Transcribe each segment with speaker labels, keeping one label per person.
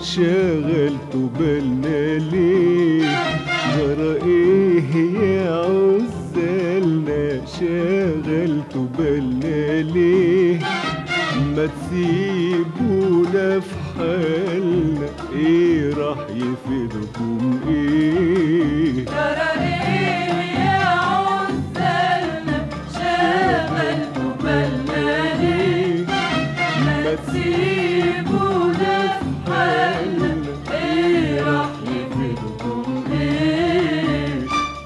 Speaker 1: شغلتوا بالنا ليه؟ جرى ايه يا عزالنا شغلتوا بالنا ليه؟ ما تسيبونا في حالنا، ايه راح يفيدكم ايه؟
Speaker 2: جرى ايه يا عزالنا شغلتوا بالنا ليه؟ ما تسيبونا في حالنا، ايه راح يفيدكم ايه؟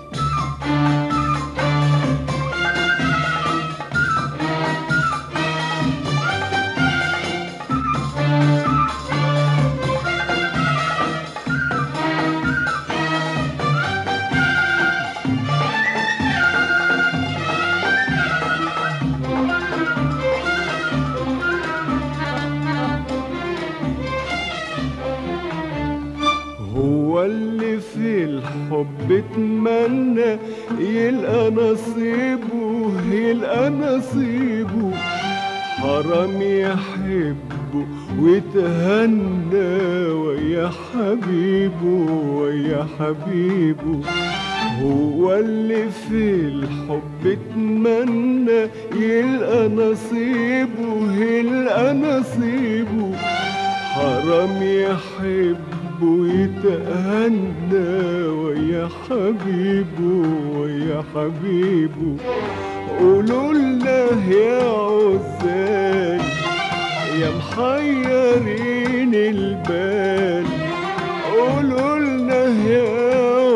Speaker 1: هو اللي في الحب اتمنى يلقى نصيبه، يلقى نصيبه، حرام يحبه ويتهنى ويا حبيبه ويا حبيبه. هو اللي في الحب اتمنى يلقى نصيبه، يلقى نصيبه، حرام يحبه ويتهنى ويا حبيبه ويا حبيبه. قولوا لنا يا عزال يا محيرين البال، قولوا لنا يا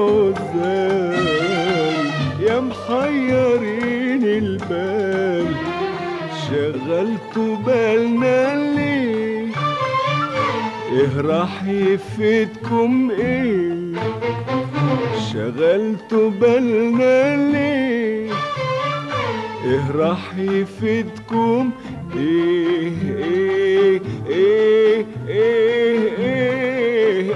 Speaker 1: عزال يا محيرين البال، شغلتوا بالنا ليه؟ ايه راح يفيدكم ايه؟ شغلتوا بالنا ليه؟ ايه راح يفيدكم ايه؟ ايه ايه ايه ايه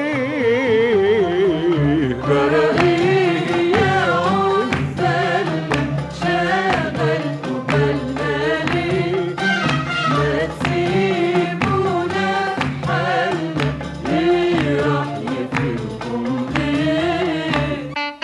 Speaker 1: ايه جرى ايه يا
Speaker 2: عزالنا شغلتوا بالنا ليه؟ ما تسيبونا في حالنا، ايه راح يفيدكم ايه؟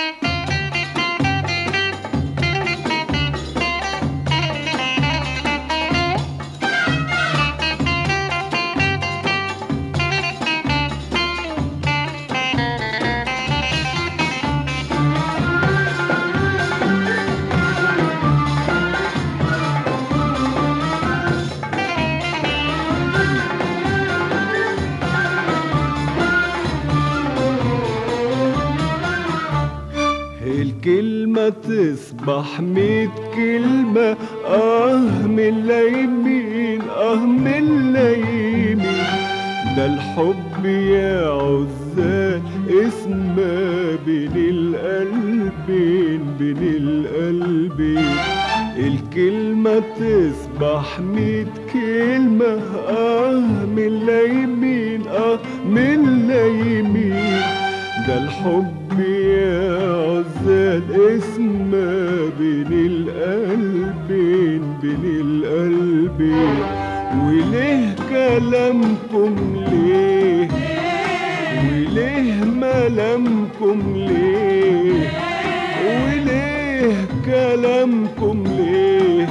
Speaker 1: الكلمة تصبح 100 كلمة، من اليمين من اليمين. ده الحب يا عزال اسمه بين القلبين، بين القلبين. الكلمة تصبح 100 كلمة، من اليمين من اليمين. ده الحب يا عزال اسمه بين القلبين، بين القلبين. وليه كلامكم ليه؟ وليه ملامكم ليه؟ وليه كلامكم ليه؟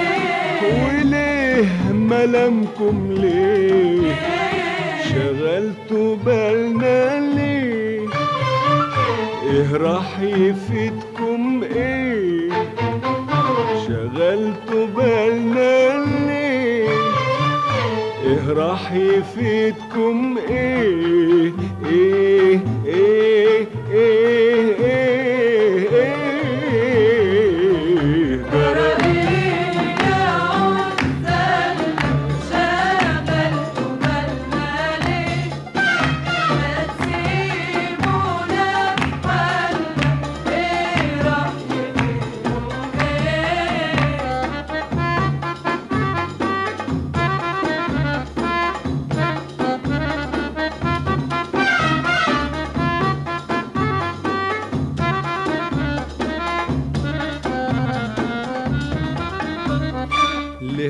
Speaker 1: وليه ملامكم ليه؟ شغلتوا بالنا ليه؟ ايه راح يفيدكم ايه؟ شغلتوا بالنا ليه؟ ايه راح يفيدكم ايه؟ ايه ايه ايه ايه ايه
Speaker 2: جرى ايه يا عزالنا شغلتوا بالنا ليه؟ ما تسيبونا في حالنا، ايه راح يفيدكم ايه؟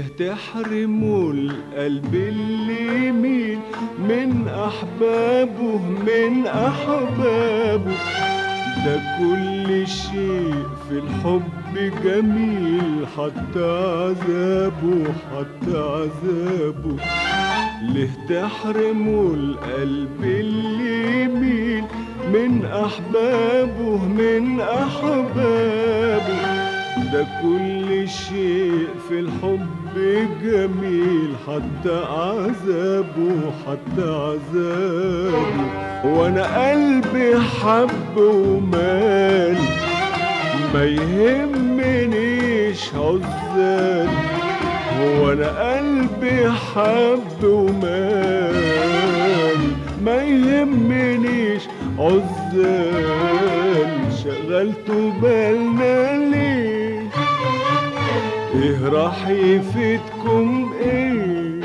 Speaker 1: ليه تحرموا القلب اللي يميل من أحبابه من أحبابه؟ ده كل شيء في الحب جميل حتى عذابه حتى عذابه. ليه تحرموا القلب اللي يميل من أحبابه من أحبابه؟ ده كل شيء في الحب جميل حتى عذابه حتى عذابه. وانا قلبي حب ومال ما يهمنيش عزال. وانا قلبي حب ومال ما يهمنيش عزال. شغلتوا بالنا ليه؟ ايه راح يفيدكم ايه؟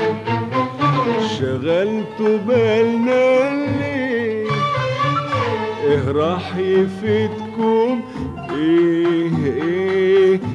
Speaker 1: شغلتوا بالنا ليه؟ ايه راح يفيدكم ايه؟ ايه